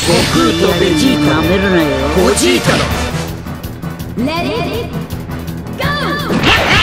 悟空とベジータ、なめるなよ。ゴジータだ。 レディーゴー。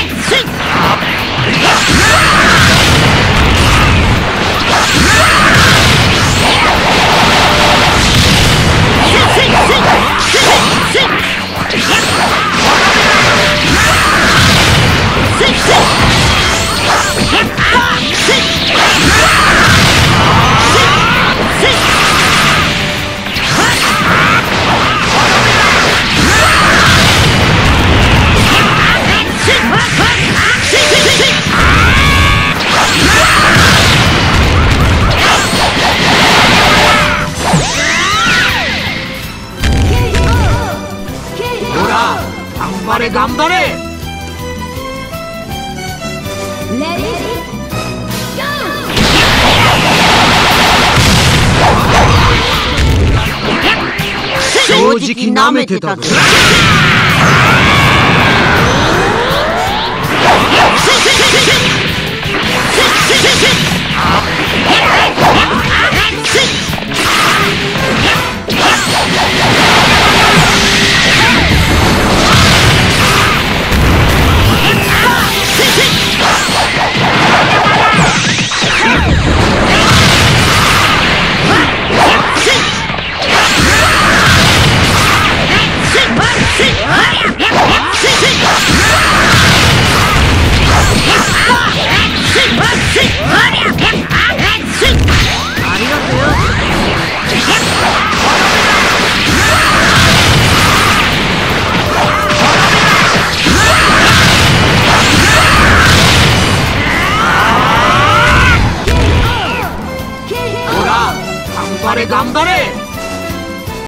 頑張れ頑張れ。 レディーゴー。正直なめてたぞ。